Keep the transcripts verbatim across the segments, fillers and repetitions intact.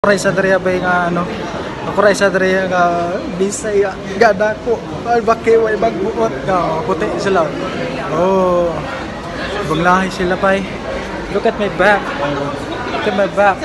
Kuray sa dere bay nga ano. Kuray sa dere nga Bisay gada ko. Bakit way magbuot ka? Puti sila. Oh. Banglahi sila pay. Look at my back. Look at my back.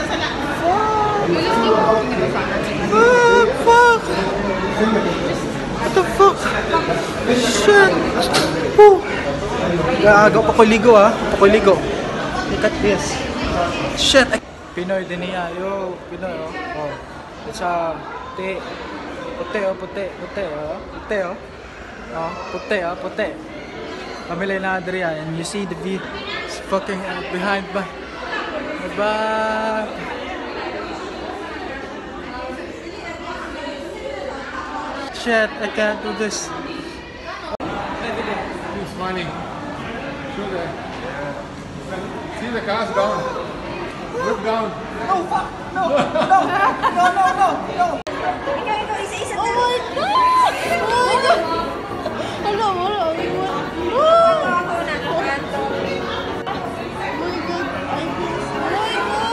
Oh, fuck. What the fuck? Shit. Oh. Gaagaw pa ko ligo ah. Pa ko ligo. Look at this. Shit. Pinoy din niya, yo, Pinoy, oh. Oh. It's a puti. Puti, oh, puti, puti, oh. Puti, oh. Oh, puti, oh, puti. Pamilay na Adria, and you see the view. It's fucking uh, behind by my back. Shit, I can't do this. He's smiling. Shoot there. See the car's gone. Look down. No, fuck! No! No! No! No! No! No! Ikaw, ikaw, isa-isa na. Oh my God! Oh my God! Hello, hello. Oh Ako na, kanto. my God! I miss. Oh my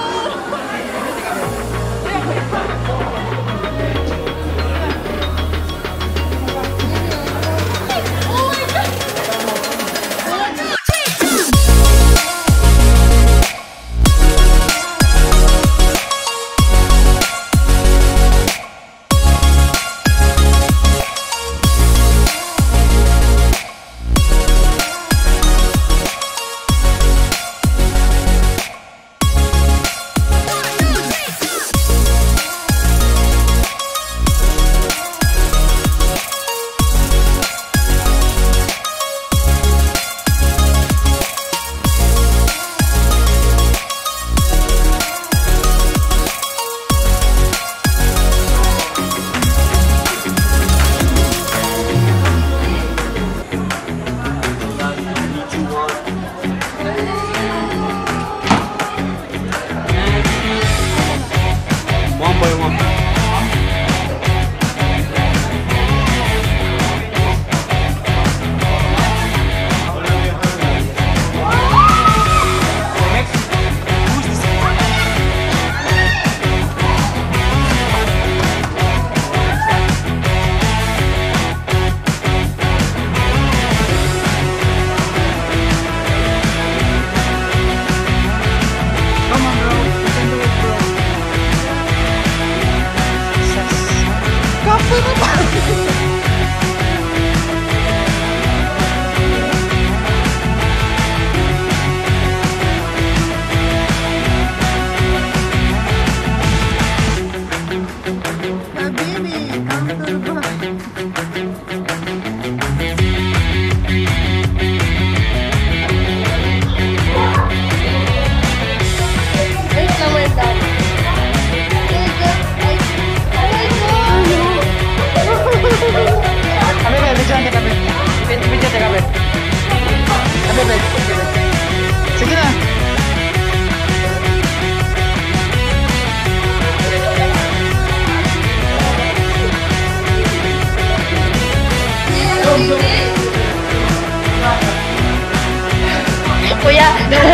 Sige na. Kuya!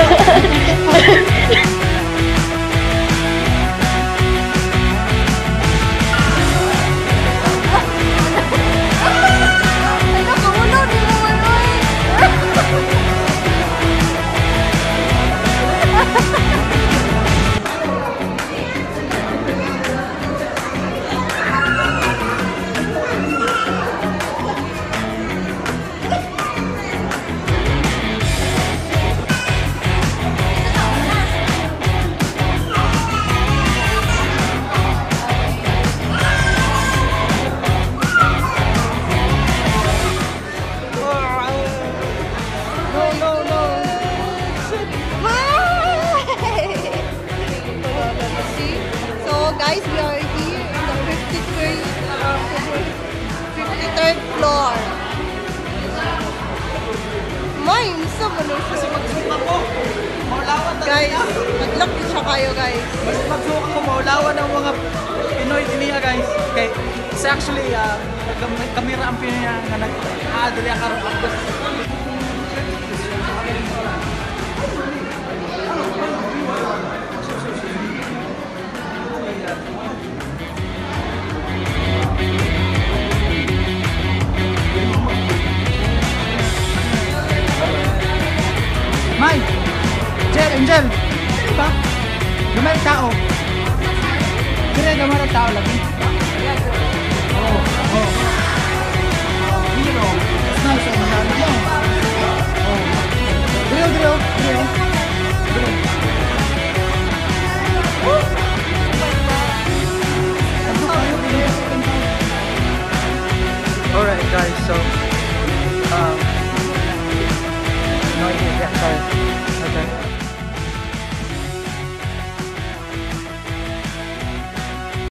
Guys, we are here in the fifty-third, uh, fifty-third floor. Mine, sa ano siya? Kasi magsuka ko. Maulawan na. Guys, nag-lock din siya kayo, guys. Mas magsuka ko. Maulawan ng mga Pinoy niya, guys. Okay. It's actually, uh, kamera ang Pinoy nga nag-aadali ang karapagos. Angel. Ano ba? Gamay ang tao. Dire, gamay ang tao lagi. Oo, oo. Hero. That's nice. Oh, mahalo mo. Oh. Dire, dire, dire. Dire. Woo! Alright guys, so um no idea, yeah, sorry.